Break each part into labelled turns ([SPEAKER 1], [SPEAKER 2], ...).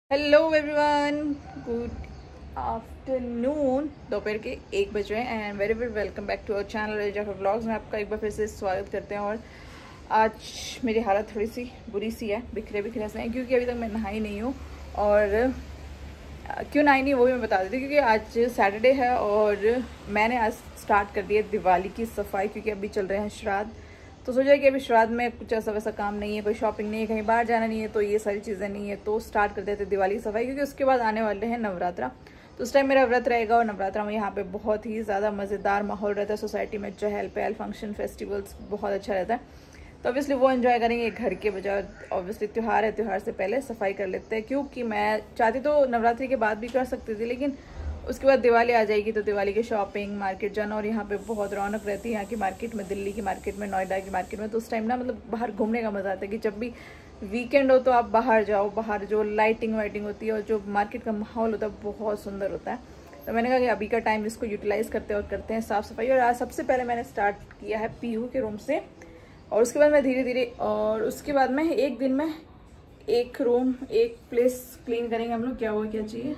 [SPEAKER 1] Hello everyone, good afternoon. दोपहर के 1 बज रहे हैं and very very welcome back to our channel Reza vlogs में आपका एक बार फिर से स्वागत करते हैं। और आज मेरी हालत थोड़ी सी बुरी सी है, बिखरे बिखरे से हैं क्योंकि अभी तक मैं नहाई नहीं हूँ। और क्यों नहाई नहीं वो भी मैं बता देती हूँ, क्योंकि आज सैटरडे है और मैंने आज स्टार्ट कर दिया दिवाली की सफाई, क्योंकि अभी चल रहे हैं श्राद्ध। तो सोचा कि अभी श्राद्ध में कुछ ऐसा वैसा काम नहीं है, कोई शॉपिंग नहीं है, कहीं बाहर जाना नहीं है, तो ये सारी चीज़ें नहीं है, तो स्टार्ट कर देते दिवाली की सफाई। क्योंकि उसके बाद आने वाले हैं नवरात्रा, तो उस टाइम मेरा व्रत रहेगा। और नवरात्रा में यहाँ पे बहुत ही ज़्यादा मज़ेदार माहौल रहता है, सोसाइटी में चहल पहल, फंक्शन, फेस्टिवल्स बहुत अच्छा रहता है। तो ऑब्वियसली वो एंजॉय करेंगे घर के बजाय। ऑब्वियसली त्यौहार है, त्यौहार से पहले सफाई कर लेते हैं, क्योंकि मैं चाहती तो नवरात्रि के बाद भी कर सकती थी, लेकिन उसके बाद दिवाली आ जाएगी तो दिवाली की शॉपिंग, मार्केट जाना, और यहाँ पे बहुत रौनक रहती है यहाँ की मार्केट में, दिल्ली की मार्केट में, नोएडा की मार्केट में। तो उस टाइम ना मतलब बाहर घूमने का मज़ा आता है कि जब भी वीकेंड हो तो आप बाहर जाओ, बाहर जो लाइटिंग वाइटिंग होती है और जो मार्केट का माहौल होता है बहुत सुंदर होता है। तो मैंने कहा कि अभी का टाइम इसको यूटिलाइज़ करते हैं और करते हैं साफ़ सफाई। और आज सबसे पहले मैंने स्टार्ट किया है पीहू के रूम से, और उसके बाद मैं धीरे धीरे, और उसके बाद में एक दिन में एक रूम एक प्लेस क्लीन करेंगे हम लोग। क्या हुआ, क्या चाहिए?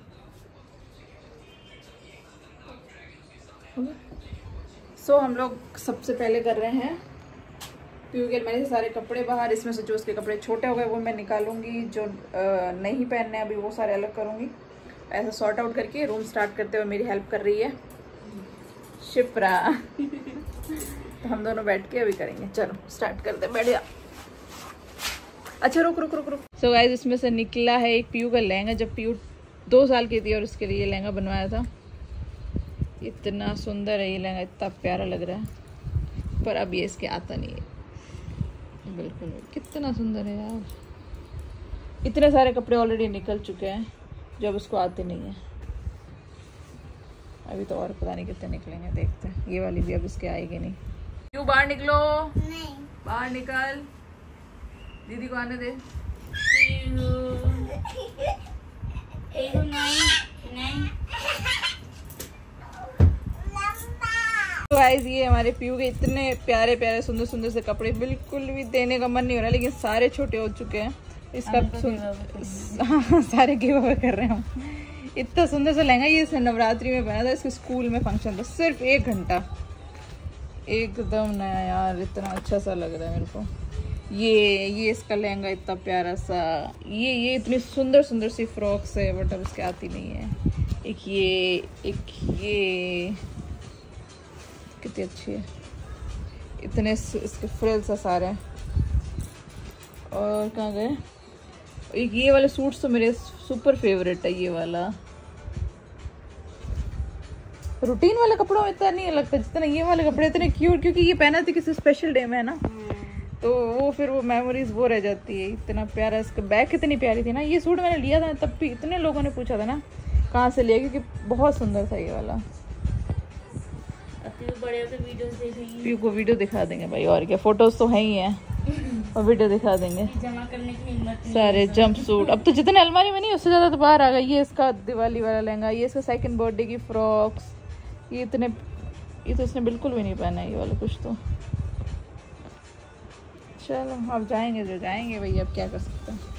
[SPEAKER 1] सो हम लोग सबसे पहले कर रहे हैं क्योंकि अलमारी से सारे कपड़े बाहर, इसमें से जो उसके कपड़े छोटे हो गए वो मैं निकालूंगी, जो नहीं पहनने अभी वो सारे अलग करूंगी। ऐसा सॉर्ट आउट करके रूम स्टार्ट करते हुए मेरी हेल्प कर रही है शिप्रा। तो हम दोनों बैठ के अभी करेंगे। चलो स्टार्ट करते हैं, बैठ जा। अच्छा रुक रुक रुक रुक। सो गाइस, इसमें से निकला है एक पीयू का लहंगा। जब पीयू 2 साल की थी और उसके लिए लहंगा बनवाया था। इतना सुंदर है ये लहंगा, इतना प्यारा लग रहा है, पर अब ये इसके आता नहीं है बिल्कुल। कितना सुंदर है यार। इतने सारे कपड़े ऑलरेडी निकल चुके हैं जो अब उसको आते नहीं है। अभी तो और पता नहीं कितने निकलेंगे, देखते हैं। ये वाली भी अब इसके आएगी नहीं। क्यों बाहर निकलो? नहीं, बाहर निकल, दीदी को आने दे। तो गाइस, ये हमारे पीयू के इतने प्यारे प्यारे सुंदर सुंदर से कपड़े, बिल्कुल भी देने का मन नहीं हो रहा, लेकिन सारे छोटे हो चुके हैं। इसका सारे गिव अवे कर रहे हैं हम। इतना सुंदर सा लहंगा, ये नवरात्रि में बना था, इसके स्कूल में फंक्शन था, सिर्फ 1 घंटा, एकदम नया यार, इतना अच्छा सा लग रहा है मेरे को। ये इसका लहंगा इतना प्यारा सा, ये इतनी सुंदर सुंदर सी फ्रॉक्स है, बट अब इसके आती नहीं है। एक ये कितनी अच्छी है, इतने इसके फ्रिल्स है सारे। और कहाँ गए? एक ये वाले सूट्स तो मेरे सुपर फेवरेट है, ये वाला। रूटीन वाले कपड़ों में इतना नहीं लगता जितना ये वाले कपड़े इतने क्यूट, क्योंकि ये पहना था किसी स्पेशल डे में है ना, तो वो फिर वो मेमोरीज वो रह जाती है। इतना प्यारा, इसका बैग कितनी प्यारी थी ना। ये सूट मैंने लिया था तब भी इतने लोगों ने पूछा था ना कहाँ से लिया, क्योंकि बहुत सुंदर था ये वाला। पीयू को वीडियो दिखा देंगे भाई, और क्या, फोटोज तो है ही हैं और वीडियो दिखा देंगे।
[SPEAKER 2] जमा करने की हिम्मत नहीं,
[SPEAKER 1] सारे जंप सूट अब तो जितने अलमारी में नहीं उससे ज़्यादा तो बाहर आ गया। ये इसका दिवाली वाला लहंगा, ये इसका सेकंड बर्थडे की फ्रॉक्स, ये तो इसने बिल्कुल भी नहीं पहना है ये वाला कुछ। तो चलो अब जाएंगे जो जाएंगे भाई, अब क्या कर सकते हैं।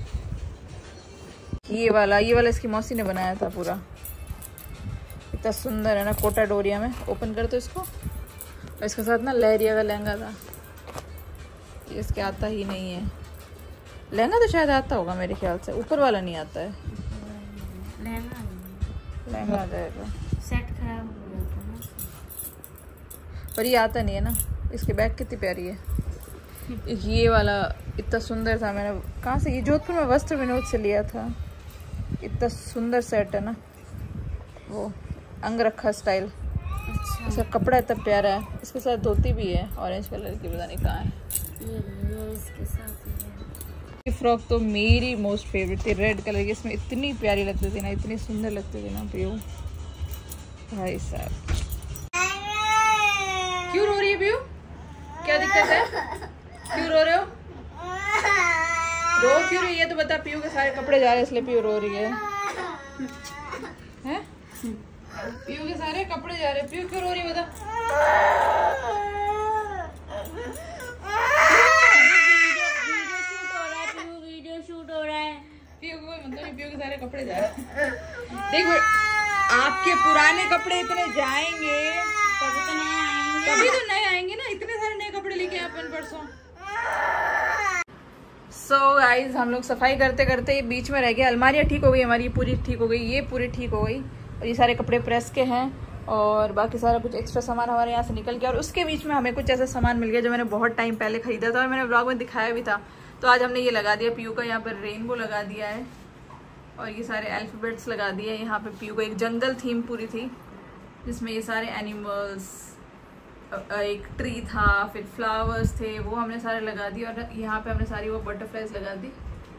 [SPEAKER 1] ये वाला इसकी मौसी ने बनाया था पूरा, इतना सुंदर है ना, कोटा डोरिया में। ओपन कर दो इसको। और इसके साथ ना लहरिया का लहंगा था, ये इसके आता ही नहीं है। लहंगा तो शायद आता होगा मेरे ख्याल से, ऊपर वाला नहीं आता है। लहंगा आ जाएगा,
[SPEAKER 2] सेट खराब हो जाता है ना,
[SPEAKER 1] पर ये आता नहीं है ना। इसके बैग कितनी प्यारी है। ये वाला इतना सुंदर था, मैंने कहाँ से, ये जोधपुर में वस्त्र विनोद से लिया था। इतना सुंदर सेट है ना, वो अंगरखा स्टाइल।
[SPEAKER 2] अच्छा।
[SPEAKER 1] इसका कपड़ा इतना प्यारा है, इसके साथ धोती भी है ऑरेंज कलर की, पता नहीं कहाँ है।
[SPEAKER 2] ये इसके साथ
[SPEAKER 1] ये फ्रॉक तो मेरी मोस्ट फेवरेट थी, रेड कलर की। इसमें इतनी प्यारी लगती थी ना, इतनी सुंदर लगती थी ना पीयू भाई साहब। क्यों रो रही है पीयू? क्या दिक्कत है? क्यों रो रहे हो? रो क्यों रही है तो बता। पीयू के सारे कपड़े जा रहे हैं इसलिए पीयू रो रही है, हैं? पीयू के सारे कपड़े जा रहे हैं, पीयू क्यों रो रही है बता।
[SPEAKER 2] वीडियो शूट हो रहा है, पीयू वीडियो शूट हो रहा है।
[SPEAKER 1] पीयू को मतलब देख आपके पुराने कपड़े इतने जाएंगे तभी तो नए आएंगे ना। इतने सारे नए कपड़े लेके अपन परसों। सो गाइज हम लोग सफाई करते करते बीच में रह गए। अलमारियाँ ठीक हो गई हमारी, पूरी ठीक हो गई, ये पूरी ठीक हो गई और ये सारे कपड़े प्रेस के हैं और बाकी सारा कुछ एक्स्ट्रा सामान हमारे यहाँ से निकल गया। और उसके बीच में हमें कुछ ऐसा सामान मिल गया जो मैंने बहुत टाइम पहले खरीदा था और मैंने व्लॉग में दिखाया भी था। तो आज हमने ये लगा दिया, पीयू का यहाँ पर रेनबो लगा दिया है और ये सारे अल्फाबेट्स लगा दिए। यहाँ पे पीयू को एक जंगल थीम पूरी थी जिसमें ये सारे एनिमल्स, एक ट्री था, फिर फ्लावर्स थे, वो हमने सारे लगा दिए। और यहाँ पे हमने सारी वो बटरफ्लाइज लगा दी।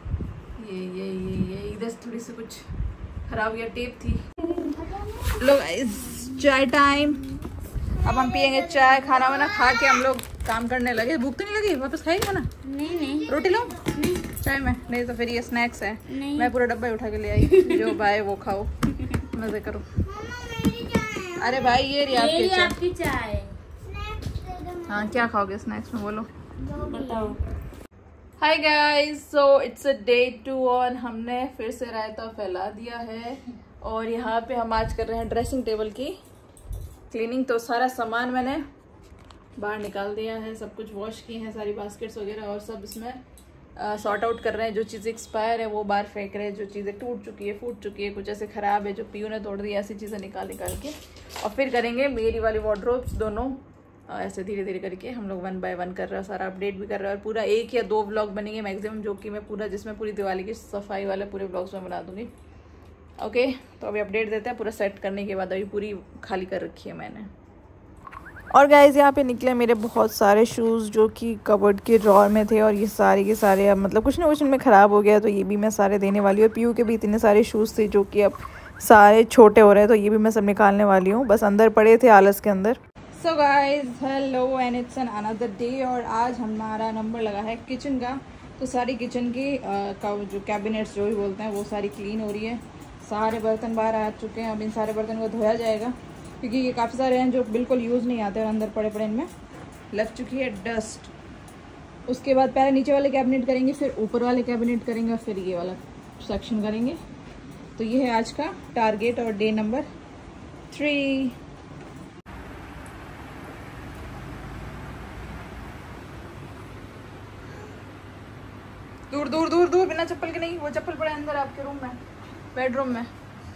[SPEAKER 1] ये इधर थोड़ी सी कुछ खराब गया, टेप थी। लोग चाय टाइम, अब हम पियेंगे चाय। खाना वाना खा के हम लोग काम करने लगे। भूख तो नहीं लगी? वापस खाएंगे ना?
[SPEAKER 2] नहीं
[SPEAKER 1] रोटी लो चाय में, नहीं तो फिर ये स्नैक्स है। मैं पूरा डब्बा ही उठा के ले आई। जो भाई वो खाओ, मजे करो। अरे भाई ये रही आपकी
[SPEAKER 2] चाय।
[SPEAKER 1] हाँ क्या खाओगे स्नैक्स में, बोलो।
[SPEAKER 2] बताओ।
[SPEAKER 1] Hi guys, so it's a day 2 और हमने फिर से रायता फैला दिया है और यहाँ पे हम आज कर रहे हैं ड्रेसिंग टेबल की क्लीनिंग। तो सारा सामान मैंने बाहर निकाल दिया है, सब कुछ वॉश किए हैं, सारी बास्केट्स वगैरह और सब इसमें सॉर्ट आउट कर रहे हैं। जो चीज़ें एक्सपायर है वो बाहर फेंक रहे हैं, जो चीज़ें टूट चुकी है, फूट चुकी है, कुछ ऐसे ख़राब है जो पीयू ने तोड़ दी, ऐसी चीज़ें निकाल के और फिर करेंगे मेरी वाली वार्डरोब्स दोनों। ऐसे धीरे धीरे करके हम लोग 1 बाय 1 कर रहे हैं, सारा अपडेट भी कर रहे हैं। और पूरा 1 या 2 व्लॉग बनेंगे मैक्सिमम, जो कि मैं पूरा जिसमें पूरी दिवाली की सफाई वाले पूरे व्लॉग्स में बना दूंगी। ओके, तो अभी अपडेट देते हैं। पूरा सेट करने के बाद अभी पूरी खाली कर रखी है मैंने। और गाइज यहाँ पे निकले मेरे बहुत सारे शूज़ जो कि कबर्ड के ड्रॉर में थे और ये सारे के सारे अब मतलब कुछ ना कुछ इनमें ख़राब हो गया, तो ये भी मैं सारे देने वाली हूँ। पीयू के भी इतने सारे शूज़ थे जो कि अब सारे छोटे हो रहे हैं, तो ये भी मैं सब निकालने वाली हूँ। बस अंदर पड़े थे आलस के अंदर। So guys hello and it's an another day और आज हमारा नंबर लगा है किचन का। तो सारी किचन की जो कैबिनेट्स जो भी बोलते हैं वो सारी क्लीन हो रही है। सारे बर्तन बाहर आ चुके हैं। अब इन सारे बर्तन को धोया जाएगा क्योंकि ये काफ़ी सारे हैं जो बिल्कुल यूज़ नहीं आते और अंदर पड़े पड़े इनमें लग चुकी है डस्ट। उसके बाद पहले नीचे वाले कैबिनेट करेंगे, फिर ऊपर वाले कैबिनेट करेंगे और फिर ये वाला सेक्शन करेंगे। तो ये है आज का टारगेट और डे नंबर 3। दूर दूर दूर दूर, बिना चप्पल के नहीं। वो चप्पल पड़े अंदर आपके रूम में, बेडरूम में।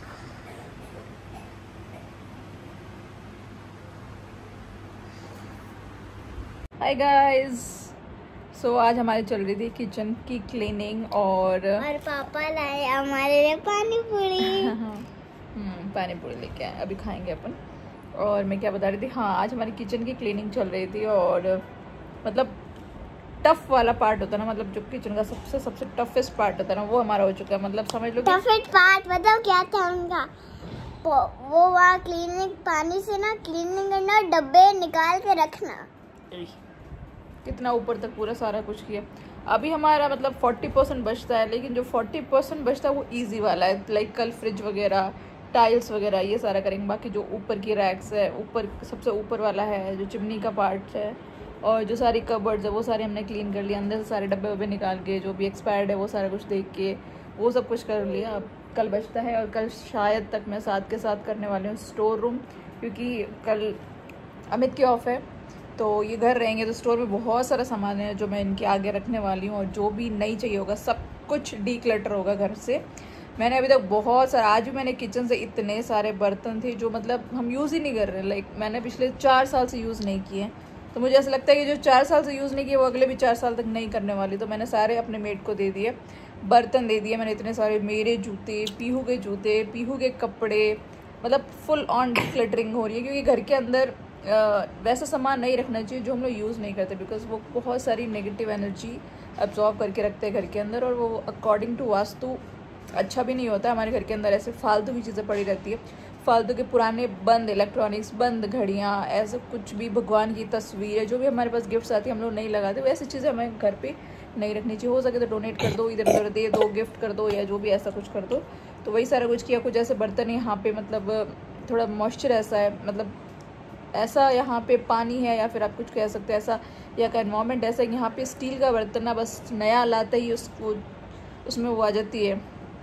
[SPEAKER 1] हाय गाइस, सो आज हमारी चल रही थी किचन की क्लीनिंग और
[SPEAKER 2] पापा लाए हमारे लिए पानी पूरी।
[SPEAKER 1] पानी पूरी लेके आए, अभी खाएंगे अपन। और मैं क्या बता रही थी, हाँ आज हमारी किचन की क्लीनिंग चल रही थी और मतलब टफ वाला पार्ट होता है ना, मतलब जो किचन का सबसे टफेस्ट पार्ट होता है ना, वो हमारा हो चुका है। मतलब समझ लो
[SPEAKER 2] टफेस्ट पार्ट मतलब क्या था उनका, वो वहाँ क्लीनिंग पानी से ना क्लीनिंग करना, डब्बे निकाल के रखना,
[SPEAKER 1] कितना ऊपर तक पूरा सारा कुछ किया। अभी हमारा मतलब 40% बचता है, लेकिन जो 40% बचता है वो इजी वाला है। लाइक कल फ्रिज वगैरह, टाइल्स वगैरह ये सारा करेंगे। बाकी जो ऊपर की रैक्स है, ऊपर सबसे ऊपर वाला है जो चिमनी का पार्ट है और जो सारी कबर्ड्स है वो सारे हमने क्लीन कर लिया। अंदर से सारे डब्बे वब्बे निकाल के, जो भी एक्सपायर्ड है वो सारा कुछ देख के वो सब कुछ कर लिया। अब कल बचता है और कल शायद तक मैं साथ के साथ करने वाली हूँ स्टोर रूम, क्योंकि कल अमित की ऑफ है तो ये घर रहेंगे। तो स्टोर में बहुत सारा सामान है जो मैं इनके आगे रखने वाली हूँ और जो भी नहीं चाहिए होगा सब कुछ डीक्लटर होगा घर से। मैंने अभी तक बहुत सारा, आज भी मैंने किचन से इतने सारे बर्तन थे जो मतलब हम यूज़ ही नहीं कर रहे। लाइक मैंने पिछले 4 साल से यूज़ नहीं किए, तो मुझे ऐसा लगता है कि जो 4 साल से यूज़ नहीं किए वो अगले भी 4 साल तक नहीं करने वाली। तो मैंने सारे अपने मेड को दे दिए, बर्तन दे दिए मैंने इतने सारे। मेरे जूते, पीहू के जूते, पीहू के कपड़े, मतलब फुल ऑन डिक्लटरिंग हो रही है। क्योंकि घर के अंदर वैसा सामान नहीं रखना चाहिए जो हम लोग यूज़ नहीं करते, बिकॉज वो बहुत सारी नेगेटिव एनर्जी अब्जॉर्ब करके रखते हैं घर के अंदर और वो अकॉर्डिंग टू वास्तु अच्छा भी नहीं होता। हमारे घर के अंदर ऐसे फालतू की चीज़ें पड़ी रहती है, फालतू के पुराने बंद इलेक्ट्रॉनिक्स, बंद घड़ियाँ, ऐसे कुछ भी, भगवान की तस्वीरें, जो भी हमारे पास गिफ्ट्स आती है हम लोग नहीं लगाते। वैसी चीज़ें हमें घर पे नहीं रखनी चाहिए। हो सके तो डोनेट कर दो, इधर उधर दे दो, गिफ्ट कर दो या जो भी ऐसा कुछ कर दो। तो वही सारा कुछ किया। कुछ ऐसे बर्तन यहाँ पे मतलब थोड़ा मॉइस्चर ऐसा है, मतलब ऐसा यहाँ पे पानी है या फिर आप कुछ कह सकते हैं ऐसा, या का एनवायरनमेंट ऐसा। यहाँ पे स्टील का बर्तन ना बस नया लाता ही उसको उसमें वो आ जाती है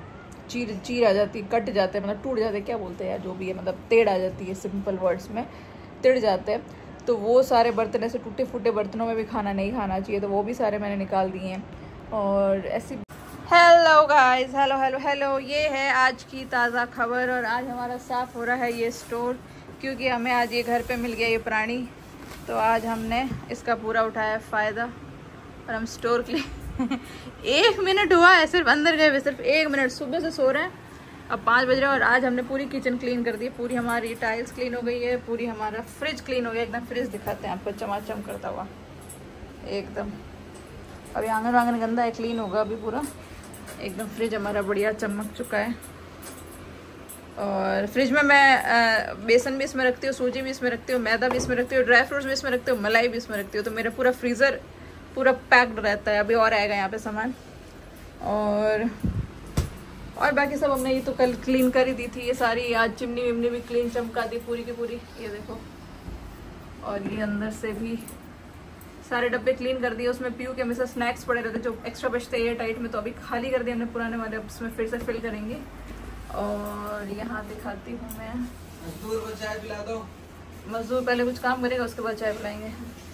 [SPEAKER 1] चीर आ जाती है, कट जाते हैं, मतलब टूट जाते हैं, क्या बोलते हैं यार, जो भी है, मतलब टेढ़ आ जाती है, सिंपल वर्ड्स में टेढ़ जाते हैं। तो वो सारे बर्तन ऐसे टूटे फूटे बर्तनों में भी खाना नहीं खाना चाहिए, तो वो भी सारे मैंने निकाल दिए हैं। और ऐसी hello guys, hello hello hello, ये है आज की ताज़ा खबर। और आज हमारा साफ़ हो रहा है ये स्टोर, क्योंकि हमें आज ये घर पे मिल गया ये प्राणी, तो आज हमने इसका पूरा उठाया फ़ायदा और हम स्टोर के लिए 1 मिनट हुआ है सिर्फ अंदर गए हुए, सिर्फ 1 मिनट। सुबह से सो रहे हैं, अब 5 बज रहे हैं और आज हमने पूरी किचन क्लीन कर दी, पूरी हमारी टाइल्स क्लीन हो गई है, पूरी हमारा फ्रिज क्लीन हो गया, एकदम फ्रिज दिखाते हैं आपको चमाचम करता हुआ एकदम। अभी आंगन वांगन गंदा है, क्लीन होगा अभी पूरा एकदम। फ्रिज हमारा बढ़िया चमक चुका है। और फ्रिज में मैं बेसन भी इसमें रखती हूँ, सूजी भी इसमें रखती हूँ, मैदा भी इसमें रखती हूँ, ड्राई फ्रूट्स भी इसमें रखती हूँ, मलाई भी इसमें रखती हूँ, तो मेरा पूरा फ्रीज़र पूरा पैक्ड रहता है। अभी और आएगा यहाँ पे सामान। और बाकी सब हमने ये तो कल क्लीन कर ही दी थी, ये सारी आज चिमनी विमनी भी क्लीन चमका दी पूरी की पूरी, ये देखो। और ये अंदर से भी सारे डब्बे क्लीन कर दिए, उसमें पीयू के हमेशा स्नैक्स पड़े रहते जो एक्स्ट्रा बचते एयर टाइट में, तो अभी खाली कर दिए हमने पुराने वाले, अब उसमें फिर से फिल करेंगे। और यहाँ दिखाती हूँ मैं,
[SPEAKER 3] मजदूर को चाय पिला दो।
[SPEAKER 1] मजदूर पहले कुछ काम करेगा, उसके बाद चाय पिलाएंगे।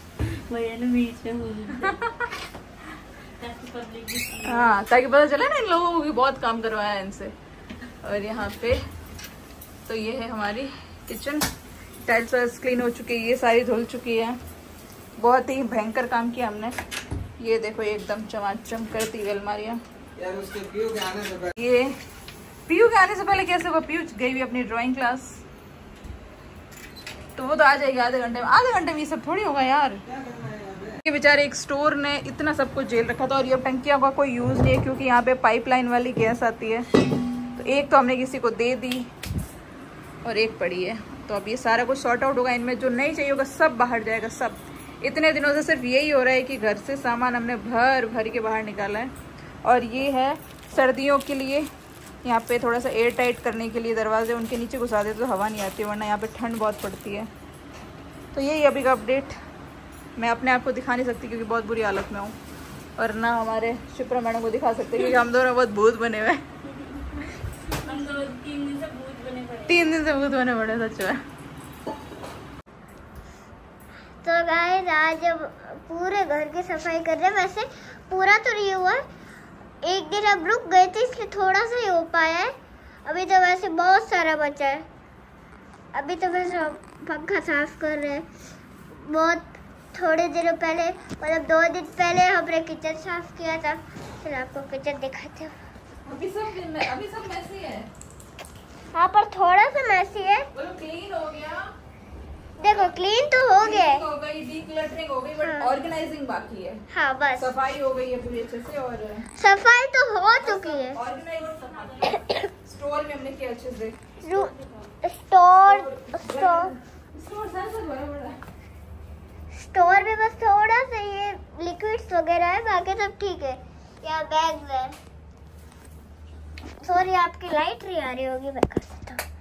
[SPEAKER 1] हाँ, ताकि पता चले ना इन लोगों को भी बहुत काम करवाया है इनसे। और यहाँ पे तो ये है हमारी किचन, टाइल्स वाइल्स क्लीन हो चुकी है, ये सारी धुल चुकी है, बहुत ही भयंकर काम किया हमने। ये देखो एकदम चमाचम करती हुई अलमारियाँ।
[SPEAKER 3] यार उसके पीयू के आने से पहले,
[SPEAKER 1] ये पीयू के आने से पहले कैसे हुआ, पीयू गई हुई अपनी ड्राइंग क्लास, तो वो तो आ जाएगी आधे घंटे में। आधे घंटे में ये सब थोड़ी होगा यार। ये बेचारे एक स्टोर ने इतना सब कुछ झेल रखा था, और ये टंकियों का कोई यूज़ नहीं है, क्योंकि यहाँ पे पाइपलाइन वाली गैस आती है, तो एक तो हमने किसी को दे दी और एक पड़ी है। तो अब ये सारा कुछ सॉर्ट आउट होगा, इनमें जो नहीं चाहिए होगा सब बाहर जाएगा सब। इतने दिनों से सिर्फ यही हो रहा है कि घर से सामान हमने भर भर के बाहर निकाला है। और ये है सर्दियों के लिए, यहाँ पे थोड़ा सा एयर टाइट करने के लिए दरवाजे उनके नीचे घुसा देते तो हवा नहीं आती, वरना यहाँ पे ठंड बहुत पड़ती है। तो यही अभी का अपडेट। मैं अपने आप को दिखा नहीं सकती क्योंकि बहुत बुरी हालत में हूँ, और ना हमारे शिप्रा मैडम को दिखा सकते क्योंकि हम दोनों बहुत भूत बने हुए। हम 3 दिन से भूत बने पड़े सच में।
[SPEAKER 2] तो गाइस आज जब पूरे घर की सफाई कर रहे हैं, वैसे पूरा तो नहीं हुआ, एक दिन अब रुक गए थे इसलिए थोड़ा सा ही हो पाया है। अभी तो वैसे बहुत सारा बचा है। अभी तो वैसे पंखा साफ कर रहे हैं। बहुत थोड़े दिनों पहले, मतलब 2 दिन पहले हमने किचन साफ किया था। फिर आपको किचन दिखाते हो।
[SPEAKER 1] अभी सब मैसी है।
[SPEAKER 2] हाँ, पर थोड़ा सा मैसी है।
[SPEAKER 1] बोलो क्लीन हो गया।
[SPEAKER 2] देखो क्लीन तो हो गया है,
[SPEAKER 1] हो गई, डीक्लटरिंग हो गई, बट ऑर्गेनाइजिंग बाकी है।
[SPEAKER 2] हाँ बस
[SPEAKER 1] सफाई हो गई है पूरी अच्छे से, और
[SPEAKER 2] सफाई तो हो चुकी है।
[SPEAKER 1] ऑर्गेनाइजिंग स्टोर में हमने किया अच्छे से।
[SPEAKER 2] स्टोर में बस थोड़ा सा ये लिक्विड्स वगैरह है, बाकी सब ठीक है। यहाँ बैग्स है। सॉरी आपकी लाइट नहीं आ रही होगी, मैं कर सकता हूँ।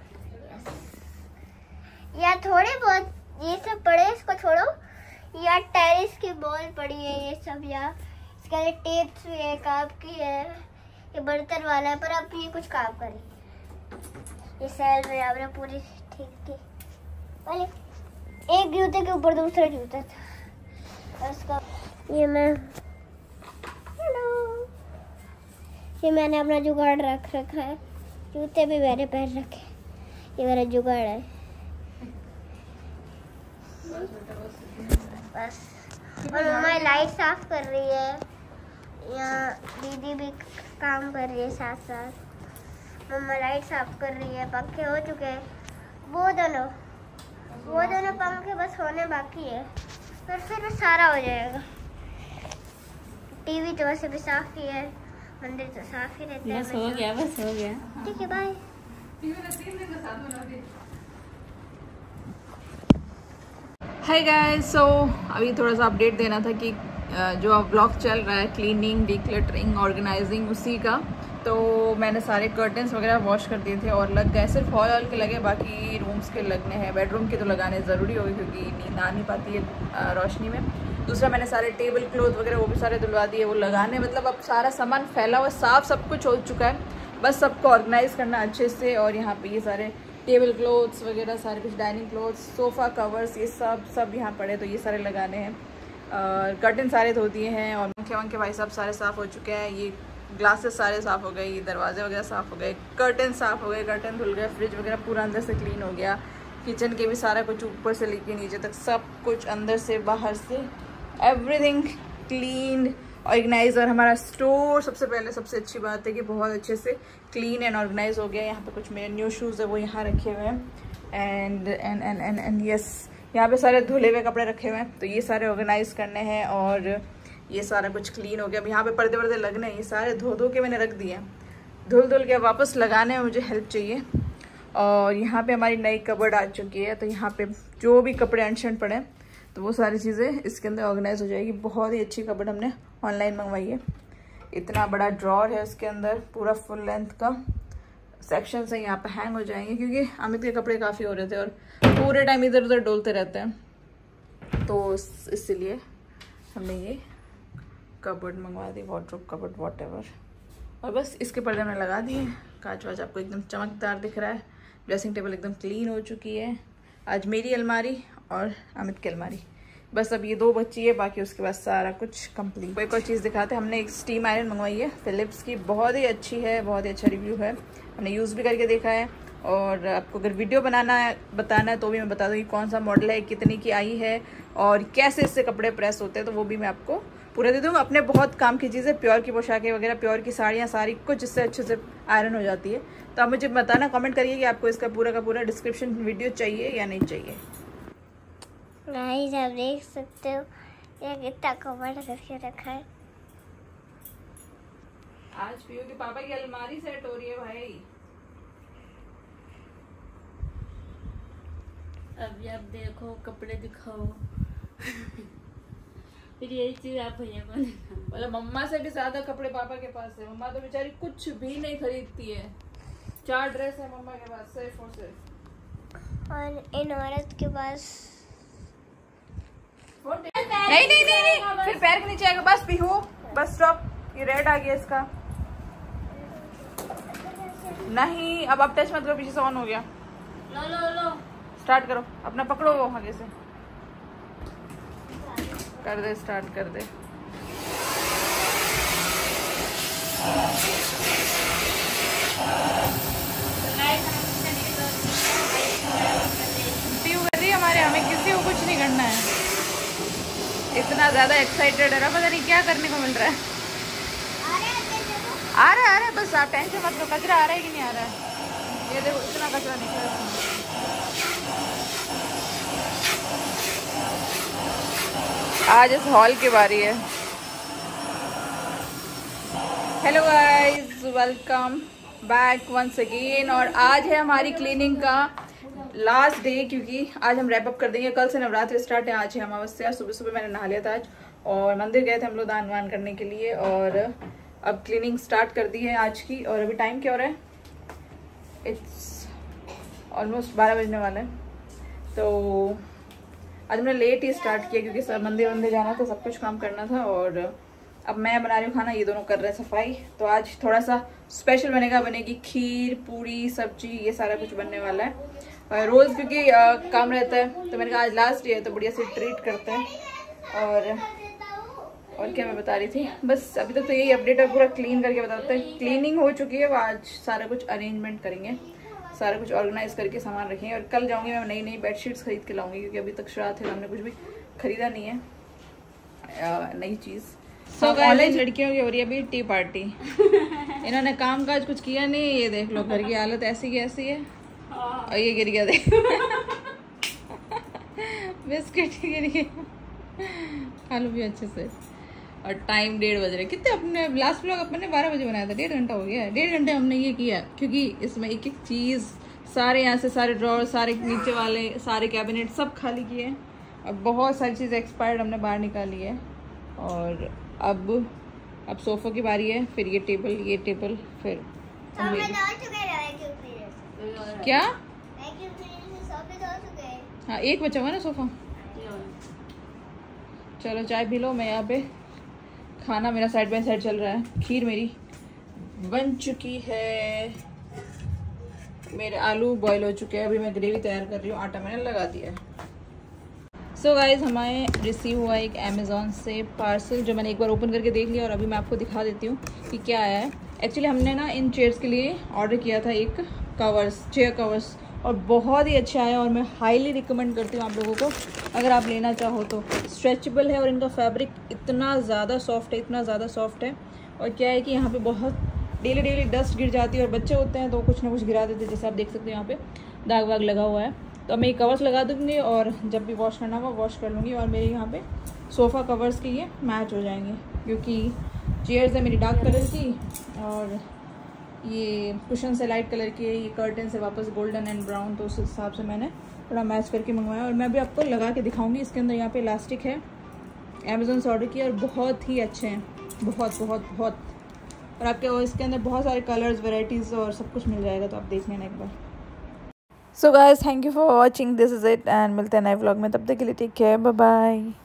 [SPEAKER 2] या थोड़े बहुत ये सब पड़े, इसको छोड़ो। या टेरिस की बॉल पड़ी है ये सब, या इसके लिए टेप्स भी है, काम की है। ये बर्तन वाला है, पर अब ये कुछ काम करे। ये सेल में आपने पूरी ठीक की। पहले एक जूते के ऊपर दूसरा जूता था उसका। ये मैंने अपना जुगाड़ रख रखा है। जूते भी मैंने पहन रखे, ये मेरा जुगाड़ है बस। और मम्मा लाइट साफ कर रही है, यहाँ दीदी भी काम कर रही है साथ साथ। मम्मा लाइट साफ कर रही है, पंखे हो चुके हैं, वो दोनों पंखे बस होने बाकी है, फिर सारा हो जाएगा। टीवी तो वैसे भी साफ ही है, मंदिर तो साफ ही रहता है।
[SPEAKER 4] बस हो गया।
[SPEAKER 2] ठीक है, बाय।
[SPEAKER 1] हाय गाइस, सो अभी थोड़ा सा अपडेट देना था कि जो ब्लॉग चल रहा है क्लीनिंग, डिक्लटरिंग, ऑर्गेनाइजिंग, उसी का। तो मैंने सारे कर्टन्स वगैरह वॉश कर दिए थे और लग गए, सिर्फ हॉल के लगे, बाकी रूम्स के लगने हैं। बेडरूम के तो लगाने ज़रूरी होगी क्योंकि नींद आ नहीं पाती है रोशनी में। दूसरा मैंने सारे टेबल क्लॉथ वगैरह वो भी सारे धुलवा दिए, वो लगाने, मतलब अब सारा सामान फैला हुआ, साफ सब कुछ हो चुका है। बस सबको ऑर्गेनाइज करना अच्छे से। और यहाँ पे ये सारे टेबल क्लॉथ्स वगैरह सारे कुछ, डाइनिंग क्लॉथ्स, सोफ़ा कवर्स, ये सब यहाँ पड़े, तो ये सारे लगाने हैं। कर्टन सारे धो दिए हैं और पंखे भाई साहब सारे साफ़ हो चुके हैं। ये ग्लासेस सारे साफ़ हो गए, ये दरवाजे वगैरह साफ़ हो गए, कर्टन साफ़ हो गए, कर्टन धुल गए, फ्रिज वगैरह पूरा अंदर से क्लीन हो गया। किचन के भी सारा कुछ ऊपर से लेके नीचे तक सब कुछ अंदर से बाहर से एवरीथिंग क्लीन ऑर्गेनाइज। और हमारा स्टोर सबसे पहले सबसे अच्छी बात है कि बहुत अच्छे से क्लीन एंड ऑर्गेनाइज हो गया। यहाँ पे कुछ मेरे न्यू शूज़ है वो यहाँ रखे हुए हैं एंड यस, यहाँ पे सारे धुले हुए कपड़े रखे हुए हैं, तो ये सारे ऑर्गेनाइज करने हैं। और ये सारा कुछ क्लीन हो गया। अब यहाँ पे पर्दे वर्दे लगने हैं, ये सारे धो के मैंने रख दिए हैं, धुल के वापस लगाने में मुझे हेल्प चाहिए। और यहाँ पे हमारी नई कबर्ड आ चुकी है, तो यहाँ पे जो भी कपड़े अनशन पड़े तो वो सारी चीज़ें इसके अंदर ऑर्गेनाइज हो जाएगी। बहुत ही अच्छी कबर्ड हमने ऑनलाइन मंगवाई है। इतना बड़ा ड्रॉर है उसके अंदर, पूरा फुल लेंथ का सेक्शन से यहाँ पे हैंग हो जाएंगे, क्योंकि अमित के कपड़े काफ़ी हो रहे थे और पूरे टाइम इधर उधर डोलते रहते हैं, तो इसलिए हमने ये कबर्ड मंगवा दी, वार्डरोब कबर्ड वॉटएवर। और बस इसके पर्दे हमने लगा दिए। कांच वाच आपको एकदम चमकदार दिख रहा है। ड्रेसिंग टेबल एकदम क्लीन हो चुकी है। आज मेरी अलमारी और अमित की अलमारी, बस अब ये 2 बच्ची है, बाकी उसके बाद सारा कुछ कंप्लीट। एक और चीज़ दिखाते हैं, हमने एक स्टीम आयरन मंगवाई है फिलिप्स की, बहुत ही अच्छी है, बहुत ही अच्छा रिव्यू है, हमने यूज़ भी करके देखा है। और आपको अगर वीडियो बताना है तो भी मैं बता दूँगी कौन सा मॉडल है, कितने की आई है और कैसे इससे कपड़े प्रेस होते हैं, तो वो भी मैं आपको पूरा दे दूँगा। अपने बहुत काम की चीज़ें, प्योर की पोशाकें वगैरह, प्योर की साड़ियाँ, सारी कुछ इससे अच्छे से आयरन हो जाती है। तो आप मुझे बताना, कमेंट करिए कि आपको इसका पूरा का पूरा डिस्क्रिप्शन वीडियो चाहिए या नहीं चाहिए।
[SPEAKER 2] गाइस आप देख सकते हो ये कितना कवर करके रखा है।
[SPEAKER 1] आज पियो के पापा की अलमारी सेट हो रही है भाई।
[SPEAKER 4] अभी आप देखो, कपड़े दिखाओ। फिर यही चीज आप भैया को दिखाओ।
[SPEAKER 1] मतलब मम्मा से भी ज्यादा कपड़े पापा के पास है। मम्मा तो बेचारी कुछ भी नहीं खरीदती है। 4 ड्रेस है मम्मा के पास सिर्फ और सिर्फ।
[SPEAKER 2] और इन औरत के पास
[SPEAKER 1] नहीं, फिर पैर के नीचे आएगा। बस पीहू, बस स्टॉप। ये रेड आ गया इसका। नहीं, अब आप टच मत करो, पीछे से ऑन हो गया।
[SPEAKER 4] लो
[SPEAKER 1] स्टार्ट करो, अपना पकड़ो वो आगे से। कर दे, स्टार्ट कर दे। हमारे हमें किसी को कुछ नहीं करना है। इतना ज्यादा एक्साइटेड है ना, पता नहीं क्या करने को मिल रहा है। आ रहा है, बस आप टेंशन मत लो। कचरा आ रहा है कि नहीं आ रहा है? ये देखो, इतना कचरा निकला है। आज इस हॉल की बारी है। Hello guys, welcome back once again. और आज है हमारी क्लीनिंग का लास्ट डे, क्योंकि आज हम रैप अप कर देंगे। कल से नवरात्रि स्टार्ट है, आज है अमावस्या। सुबह सुबह मैंने नहा लिया था आज और मंदिर गए थे हम लोग दान वान करने के लिए। और अब क्लीनिंग स्टार्ट कर दी है आज की। और अभी टाइम क्या हो रहा है? इट्स ऑलमोस्ट 12 बजने वाला है। तो आज हमने लेट ही स्टार्ट किया क्योंकि सब मंदिर जाना था, सब कुछ काम करना था। और अब मैं बना रही हूँ खाना, ये दोनों कर रहे हैं सफाई। तो आज थोड़ा सा स्पेशल बनेगी खीर, पूरी, सब्जी, ये सारा कुछ बनने वाला है। रोज़ क्योंकि काम रहता है, तो मैंने कहा आज लास्ट डे है तो बढ़िया से ट्रीट करते हैं। और क्या मैं बता रही थी, बस अभी तक तो यही अपडेट है। पूरा क्लीन करके बताते हैं। क्लीनिंग हो चुकी है, वो आज सारा कुछ अरेंजमेंट करेंगे, सारा कुछ ऑर्गेनाइज करके सामान रखेंगे। और कल जाऊंगी मैं नई नई बेडशीट्स खरीद के लाऊंगी, क्योंकि अभी तक श्राद्ध है, हमने कुछ भी खरीदा नहीं है नई चीज़। तो कॉलेज लड़कियों की हो रही है अभी टी पार्टी। इन्होंने काम काज कुछ किया नहीं, ये देख लो घर की हालत ऐसी की ऐसी है। और ये गिर गया, देख बिस्किट गिर गया। खा लो भी अच्छे से। और टाइम 1:30 बज रहे। कितने अपने लास्ट व्लॉग अपने 12 बजे बनाया था, 1.5 घंटा हो गया है। 1.5 घंटे हमने ये किया क्योंकि इसमें एक एक चीज़, सारे यहाँ से सारे ड्रॉर, सारे नीचे वाले सारे कैबिनेट सब खाली किए। और बहुत सारी चीज़ें एक्सपायर्ड हमने बाहर निकाली है। और अब सोफ़ा की बारी है, फिर ये टेबल, फिर क्या? हाँ, एक बचा हुआ ना सोफ़ा। चलो चाय पी लो। मैं यहाँ पे खाना मेरा साइड बाय साइड चल रहा है। खीर मेरी बन चुकी है, मेरे आलू बॉईल हो चुके हैं। अभी मैं ग्रेवी तैयार कर रही हूँ, आटा मैंने लगा दिया है। सो गाइज़, हमें रिसीव हुआ एक अमेज़ॉन से पार्सल, जो मैंने एक बार ओपन करके देख लिया और अभी मैं आपको दिखा देती हूँ कि क्या आया है। एक्चुअली हमने ना इन चेयर्स के लिए ऑर्डर किया था एक कवर्स, चेयर कवर्स, और बहुत ही अच्छा है और मैं हाईली रिकमेंड करती हूँ आप लोगों को अगर आप लेना चाहो तो। स्ट्रेचेबल है और इनका फैब्रिक इतना ज़्यादा सॉफ्ट है, इतना ज़्यादा सॉफ्ट है। और क्या है कि यहाँ पे बहुत डेली डस्ट गिर जाती है और बच्चे होते हैं तो कुछ ना कुछ गिरा देते हैं, जैसे आप देख सकते हैं यहाँ पे दाग वाग लगा हुआ है। तो मैं ये कवर्स लगा दूँगी और जब भी वॉश करना होगा वॉश कर लूँगी। और मेरे यहाँ पे सोफ़ा कवर्स के ये मैच हो जाएंगे, क्योंकि चेयर्स है मेरी डार्क कलर की और ये कुशन से लाइट कलर की है, ये कर्टन से वापस गोल्डन एंड ब्राउन, तो उस हिसाब से मैंने थोड़ा मैच करके मंगवाया। और मैं भी आपको लगा के दिखाऊंगी। इसके अंदर यहाँ पे इलास्टिक है, अमेज़न से ऑर्डर किया और बहुत ही अच्छे हैं, बहुत बहुत बहुत। और आपके इसके अंदर बहुत सारे कलर्स, वेराइटीज़ और सब कुछ मिल जाएगा, तो आप देख लेना एक बार। So guys, thank you for watching, this is it, and मिलते हैं नए व्लॉग में। तब तक के लिए टेक केयर, बाय बाय।